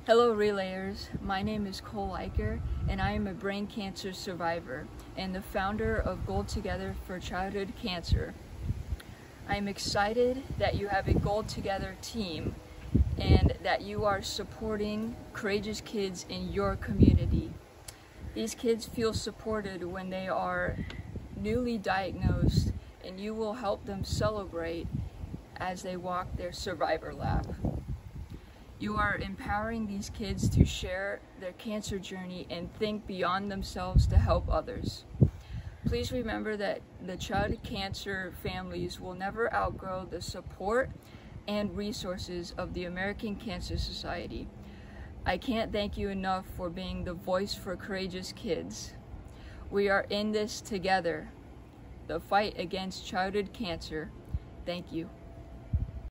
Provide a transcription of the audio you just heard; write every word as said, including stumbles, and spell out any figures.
Hello Relayers, my name is Cole Eicher and I am a brain cancer survivor and the founder of Gold Together for Childhood Cancer. I am excited that you have a Gold Together team and that you are supporting courageous kids in your community. These kids feel supported when they are newly diagnosed, and you will help them celebrate as they walk their survivor lap. You are empowering these kids to share their cancer journey and think beyond themselves to help others. Please remember that the childhood cancer families will never outgrow the support and resources of the American Cancer Society. I can't thank you enough for being the voice for courageous kids. We are in this together, the fight against childhood cancer. Thank you.